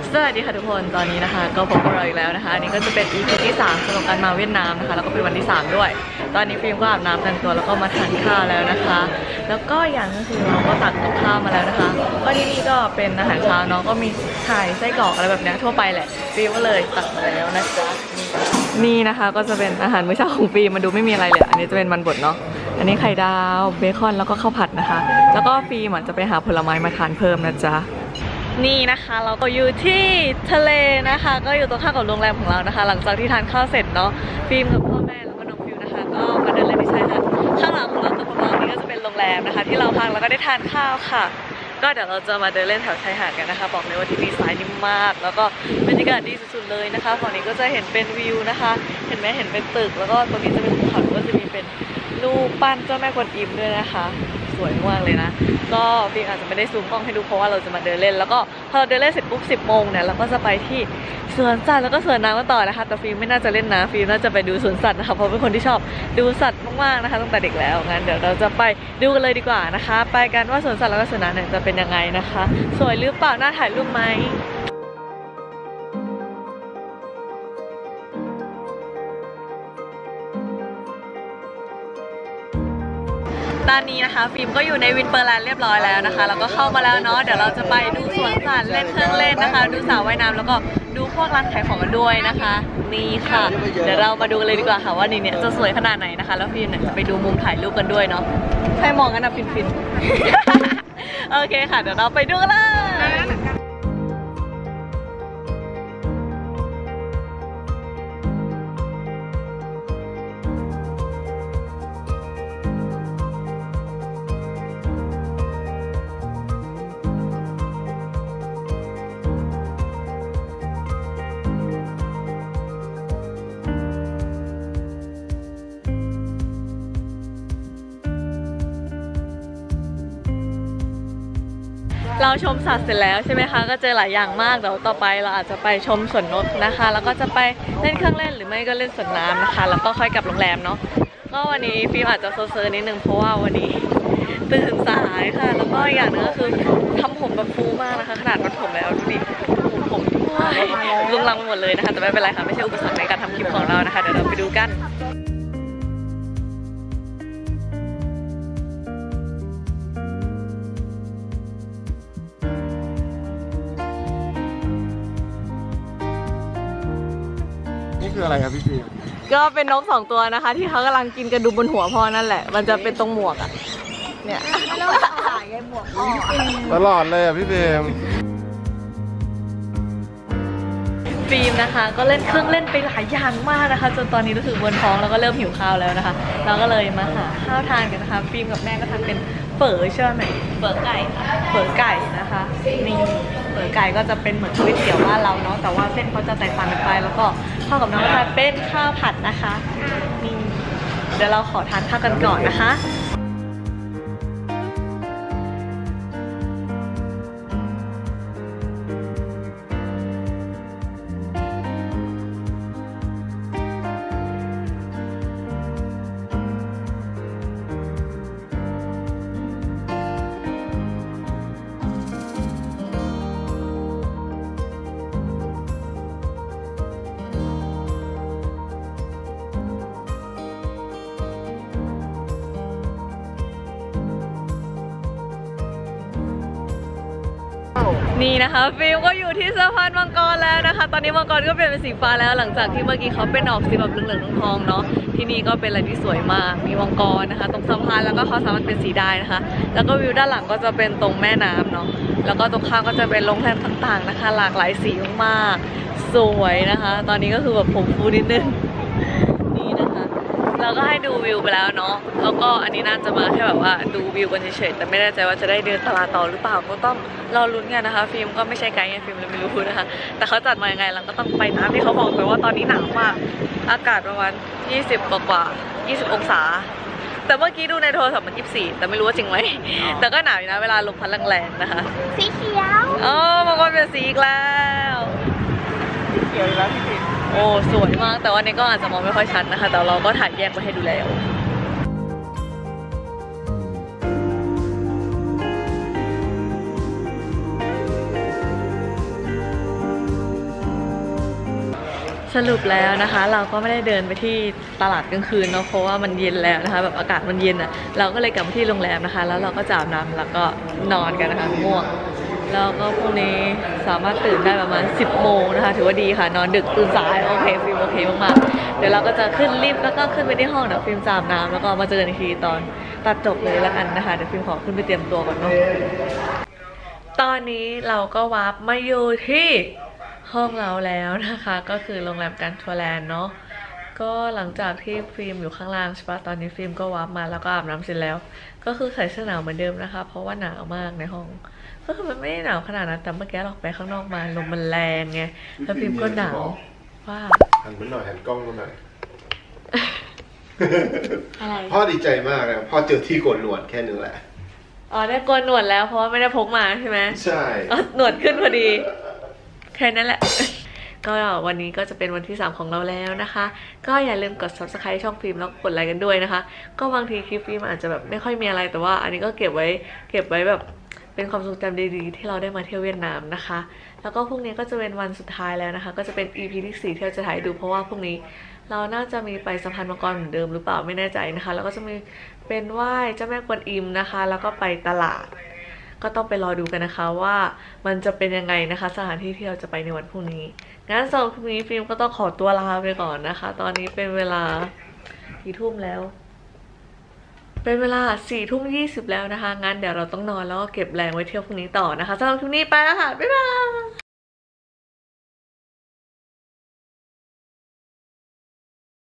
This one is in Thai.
สวัสดีค่ะทุกคนตอนนี้นะคะก็พบกับเราอีกแล้วนะคะอันนี้ก็จะเป็น EP ที่3สำหรับการมาเวียดนามนะคะแล้วก็เป็นวันที่3ด้วยตอนนี้ฟิล์มก็อาบน้ำแต่งตัวแล้วก็มาทานข้าวแล้วนะคะแล้วก็อย่างก็คือเราก็ตักกับข้าวมาแล้วนะคะก็ที่นี่ก็เป็นอาหารเช้าเนาะก็มีไข่ไส้กรอกอะไรแบบนี้ทั่วไปแหละฟิล์มก็เลยตักมาแล้วนะจ๊ะนี่นะคะก็จะเป็นอาหารมื้อเช้าของฟิล์มมาดูไม่มีอะไรเลยอันนี้จะเป็นมันบดเนาะอันนี้ไข่ดาวเบคอนแล้วก็ข้าวผัดนะคะแล้วก็ฟิล์มจะไปหาผลไม้มาทานเพิ่มนะจ๊ะนี่นะคะเราก็อยู่ที่ทะเลนะคะก็อยู่ตรงข้ามกับโรงแรมของเรานะคะหลังจากที่ทานข้าวเสร็จเนาะฟิล์มกับพ่อแม่แล้วก็น้องฟิวนะคะก็มาเดินเล่นที่ชายหาดข้างหลังของเราตรงของเรานี้ก็จะเป็นโรงแรมนะคะที่เราพักแล้วก็ได้ทานข้าวค่ะก็เดี๋ยวเราจะมาเดินเล่นแถวชายหาดกันนะคะบอกเลยว่าที่นี่สายนิ่มมากแล้วก็บรรยากาศดีสุดๆเลยนะคะฝั่งนี้ก็จะเห็นเป็นวิวนะคะเห็นไหมเห็นเป็นตึกแล้วก็ตรงนี้จะเป็นภูเขาก็จะมีเป็นรูปปั้นเจ้าแม่กวนอิมด้วยนะคะสวยมากเลยนะก็ฟิล์มอาจจะไม่ได้ซูมกล้องให้ดูเพราะว่าเราจะมาเดินเล่นแล้วก็พอเราเดินเล่นเสร็จปุ๊บ10 โมงเนี่ยเราก็จะไปที่สวนสัตว์แล้วก็สวนน้ำกันต่อนะคะแต่ฟิล์มไม่น่าจะเล่นน้ำฟิล์มน่าจะไปดูสวนสัตว์นะคะเพราะเป็นคนที่ชอบดูสัตว์มากๆนะคะตั้งแต่เด็กแล้วงั้นเดี๋ยวเราจะไปดูกันเลยดีกว่านะคะไปกันว่าสวนสัตว์แล้วก็สวนน้ำเนี่ยจะเป็นยังไงนะคะสวยหรือเปล่าน่าถ่ายรูปไหมตอนนี้นะคะฟิล์มก็อยู่ในวินเปอร์แลนด์เรียบร้อยแล้วนะคะแล้วก็เข้ามาแล้วเนาะเดี๋ยวเราจะไปดูสวนสัตว์เล่นเครื่องเล่นนะคะดูสระว่ายน้ำแล้วก็ดูพวกร้านขายของกันด้วยนะคะนี่ค่ะเดี๋ยวเรามาดูเลยดีกว่าค่ะว่านี่เนี่ยจะสวยขนาดไหนนะคะแล้วฟิล์มเนี่ยจะไปดูมุมถ่ายรูปกันด้วยเนาะใครมองกันนะฟินๆ โอเคค่ะเดี๋ยวเราไปดูกันเลยเราชมสัตว์เสร็จแล้วใช่ไหมคะก็เจอหลายอย่างมากเดี๋ยวต่อไปเราอาจจะไปชมสวนนกนะคะแล้วก็จะไปเล่นเครื่องเล่นหรือไม่ก็เล่นสวนน้ำนะคะแล้วก็ค่อยกลับโรงแรมเนาะก็วันนี้ฟิล์มอาจจะเซอร์นิดนึงเพราะว่าวันนี้ตื่นสายค่ะแล้วก็อย่างนึงก็คือทำผมแบบฟูมากนะคะขนาดมัดผมแล้วดูดิผมลุงลังไปหมดเลยนะคะแต่ไม่เป็นไรค่ะไม่ใช่อุปสรรคในการทำคลิปของเรานะคะเดี๋ยวเราไปดูกันนี่คืออะไรครับพี่ฟิล์มก็เป็นนก2 ตัวนะคะที่เขากำลังกินกระดูกบนหัวพ่อนั่นแหละมันจะเป็นตรงหมวกอ่ะเนี่ยแล้วขายไงหมวกตลอดเลยอ่ะพี่ฟิล์มฟิล์มนะคะก็เล่นเครื่องเล่นไปหลายอย่างมากนะคะจนตอนนี้รู้สึกบนท้องแล้วก็เริ่มหิวข้าวแล้วนะคะเราก็เลยมาหาข้าวทานกันนะคะฟิล์มกับแม่ก็ทานเป็นเฝอใช่ไหมเฝอไก่นะคะนี่เฝอไก่ก็จะเป็นเหมือนก๋วยเตี๋ยวบ้านเราเนาะแต่ว่าเส้นเขาจะแตกต่างกันไปแล้วก็ข้าวกับน้ำก็เป็นข้าวผัดนะคะนี่เดี๋ยวเราขอทานข้าวกันก่อนนะคะนี่นะคะฟิล์มก็อยู่ที่สะพานมังกรแล้วนะคะตอนนี้มังกรก็เปลี่ยนเป็นสีฟ้าแล้วหลังจากที่เมื่อกี้เขาเป็นออกสีแบบเหลืองๆทองๆเนาะที่นี่ก็เป็นอะไรที่สวยมากมีมังกรนะคะตรงสะพานแล้วก็เขาสามารถเป็นสีได้นะคะแล้วก็วิวด้านหลังก็จะเป็นตรงแม่น้ำเนาะแล้วก็ตรงข้างก็จะเป็นโรงแรมต่างๆนะคะหลากหลายสีมากๆสวยนะคะตอนนี้ก็คือแบบผมฟูนิดนึงนี่นะคะเราก็ให้ดูวิวไปแล้วเนาะแล้วก็อันนี้น่าจะมาแค่แบบว่าดูวิวกันเฉยๆแต่ไม่แน่ใจว่าจะได้เดินตลาดต่อหรือเปล่าก็ต้องรอลุ้นกันนะคะฟิล์มก็ไม่ใช่ไกด์ไงฟิล์มเลยไม่รู้นะคะแต่เขาจัดมายังไงเราก็ต้องไปตามที่เขาบอกแต่ว่าตอนนี้หนาวมากอากาศประมาณ20 กว่า20 องศาแต่เมื่อกี้ดูในโทรศัพท์มัน24แต่ไม่รู้ว่าจริงไหมแต่ก็หนาวอยู่นะเวลาลมพัดแรงๆนะคะสีเขียวบางคนเป็นสีอีกแล้วสีเขียวแล้วพี่โอ้สวยมากแต่ว่านี่ก็อาจจะมองไม่ค่อยชัดนะคะแต่เราก็ถ่ายแยกไว้ให้ดูแล้วสรุปแล้วนะคะ เราก็ไม่ได้เดินไปที่ตลาดกลางคืนเนาะเพราะว่ามันเย็นแล้วนะคะแบบอากาศมันเย็นอ่ะเราก็เลยกลับมาที่โรงแรมนะคะ แล้วเราก็จะอาบน้ำแล้วก็นอนกันนะคะง่วงแล้วก็พรุ่งนี้สามารถตื่นได้ประมาณ10 โมงนะคะถือว่าดีค่ะนอนดึกตื่นสายโอเคฟิล์มโอเคมากๆเดี๋ยวเราก็จะขึ้นลิฟต์แล้วก็ขึ้นไปที่ห้องเดี๋ยวฟิล์มจะอาบน้ำแล้วก็มาเจอกันอีกทีตอนตัดจบเลยละกันนะคะเดี๋ยวฟิล์มขอขึ้นไปเตรียมตัวก่อนเนาะตอนนี้เราก็วาร์ปมาอยู่ที่ห้องเราแล้วนะคะก็คือโรงแรมการทัวร์แลนด์เนาะก็หลังจากที่ฟิล์มอยู่ข้างล่างใช่ปะตอนนี้ฟิล์มก็วาร์ปมาแล้วก็อาบน้ำเสร็จแล้วก็คือใส่เสื้อหนาวเหมือนเดิมนะคะเพราะว่าหนาวมากในห้องก็คือมันไม่ได้หนาวขนาดนั้นแต่เมื่อกี้เราออกไปข้างนอกมาลมมันแรงไงแล้วฟิล์มก็หนาวว่าหันมาหน่อยหันกล้องมาหน่อยอะไรพ่อดีใจมากนะพ่อเจอที่โกนหนวดแค่นึงแหละอ๋อได้โกนหนวดแล้วเพราะว่าไม่ได้พกมาใช่ไหมใช่อ๋อหนวดขึ้นพอดีแค่นั้นแหละ ก็วันนี้ก็จะเป็นวันที่ 3ของเราแล้วนะคะ ก็อย่าลืมกด subscribe ช่องฟิล์มแล้วกดไลค์กันด้วยนะคะ ก็บางทีคลิปฟิล์มอาจจะแบบไม่ค่อยมีอะไรแต่ว่าอันนี้ก็เก็บไว้แบบเป็นความทรงจำดีๆที่เราได้มาเที่ยวเวียดนามนะคะ แล้วก็พรุ่งนี้ก็จะเป็นวันสุดท้ายแล้วนะคะ ก็จะเป็น EP ที่4ที่เราจะถ่ายดูเพราะว่าพรุ่งนี้เราน่าจะมีไปสะพานมังกรเหมือนเดิมหรือเปล่าไม่แน่ใจนะคะ แล้วก็จะมีเป็นไหว้เจ้าแม่กวนอิมนะคะ แล้วก็ไปตลาด ก็ต้องไปรอดูกันนะคะว่ามันจะเป็นยังไงนะคะสถานที่ที่เราจะไปในวันพรุ่งนี้งั้นสำหรับพรุ่งนี้ฟิล์มก็ต้องขอตัวลาไปก่อนนะคะ ตอนนี้เป็นเวลากี่ทุ่มแล้ว เป็นเวลา4:20แล้วนะคะงั้นเดี๋ยวเราต้องนอนแล้วก็เก็บแรงไว้เที่ยวพรุ่งนี้ต่อนะคะสำหรับคลิปนี้ไปแล้วค่ะบ๊ายบาย